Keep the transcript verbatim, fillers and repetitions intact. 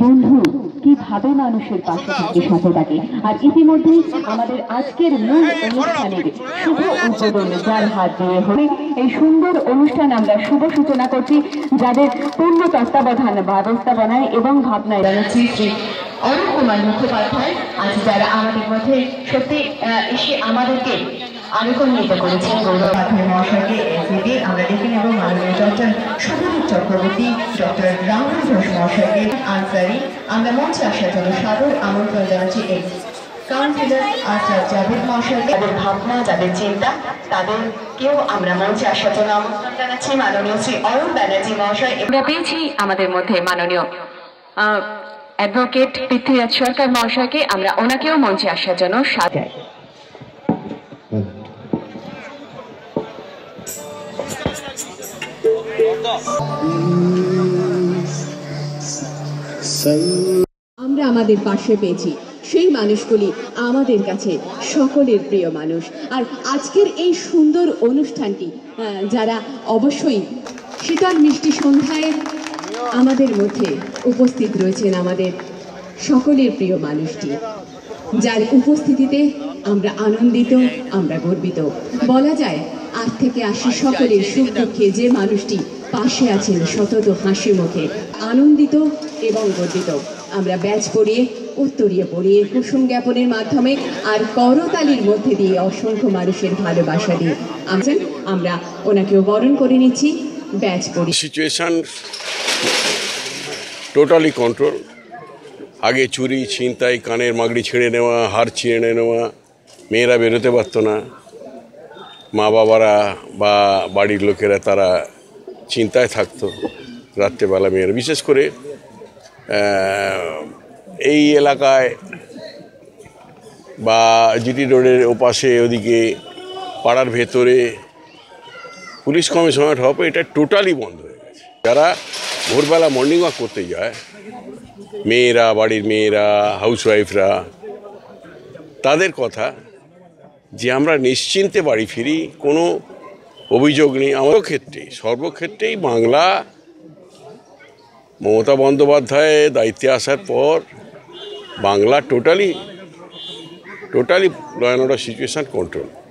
বন্ধু কিভাবে মানুষের পাশে থাকে, সাথে থাকে। আর ইতিমধ্যেই আমাদের আজকের মূল অনুষ্ঠানের শুভ উদ্বোধন যার হাত দিয়ে হবে, এই সুন্দর অনুষ্ঠান আমরা শুভ সূচনা করছি, যাদের পূর্ণ তত্ত্বাবধান ব্যবস্থাপনায় এবং ভাবনায় জানাচ্ছি শ্রী অরূপ কুমার মুখোপাধ্যায়। আজ যারা আমাদের মধ্যে সত্যি এসে আমাদেরকে আনুকূল্যিত করেছেন গৌরব মহাশয়কে এসিডি আমরা দেখে নেব মাননীয় ডক্টর সুধীর চক্রবর্তী, ডক্টর রাহুল ঘোষ মহাশয়কে আনসারি আমরা মঞ্চে আসার জন্য সাদর আমন্ত্রণ জানাচ্ছি। এই কাউন্সিলর আচার্য জাভেদ মহাশয়কে, যাদের ভাবনা যাদের চিন্তা তাদেরকেও আমরা মঞ্চে আসার জন্য আমন্ত্রণ জানাচ্ছি। মাননীয় শ্রী অরুণ ব্যানার্জি মহাশয়, আমরা পেয়েছি আমাদের মধ্যে মাননীয় অ্যাডভোকেট পৃথ্বীরাজ সরকার মহাশয়কে, আমরা ওনাকেও মঞ্চে আসার জন্য সাদর আমরা আমাদের পাশে পেয়েছি সেই মানুষগুলি আমাদের কাছে সকলের প্রিয় মানুষ। আর আজকের এই সুন্দর অনুষ্ঠানটি যারা অবশ্যই শীতল মিষ্টি সন্ধ্যায় আমাদের মধ্যে উপস্থিত রয়েছেন আমাদের সকলের প্রিয় মানুষটি, যার উপস্থিতিতে আমরা আনন্দিত, আমরা গর্বিত। বলা যায় আজ থেকে আসি সকলের সুখ দুঃখে যে মানুষটি পাশে আছেন সতত হাসি মুখে, আনন্দিত এবং গর্বিত। আমরা ব্যাচ পড়িয়ে উত্তরীয় পড়িয়ে কুসুম জ্ঞাপনের মাধ্যমে আর করতালির মধ্যে দিয়ে অসংখ্য মানুষের ভালোবাসা দিয়ে আমরা ওনাকেও বরণ করে নিচ্ছি। ব্যাচ পড়ি সিচুয়েশন টোটালি কন্ট্রোল। আগে চুরি ছিনতাই, কানের মাগড়ি ছিঁড়ে নেওয়া, হাড় ছিঁড়ে নেওয়া, মেয়েরা বেরোতে পারতো না, মা বাবারা বা বাড়ির লোকেরা তারা চিন্তায় থাকতো রাত্রেবেলা মেয়েরা। বিশেষ করে এই এলাকায় বা জিটি রোডের ওপাশে ওদিকে পাড়ার ভেতরে পুলিশ কমিশনারেট হবে, এটা টোটালি বন্ধ হয়ে গেছে। যারা ভোরবেলা মর্নিং ওয়াক করতে যায়, মেয়েরা, বাড়ির মেয়েরা, হাউসওয়াইফরা, তাদের কথা যে আমরা নিশ্চিন্তে বাড়ি ফিরি, কোনো অভিযোগ নেই। আমারও ক্ষেত্রে সর্বক্ষেত্রেই বাংলা মমতা বন্দ্যোপাধ্যায় দায়িত্বে আসার পর Bangla totally totally law and order situation control.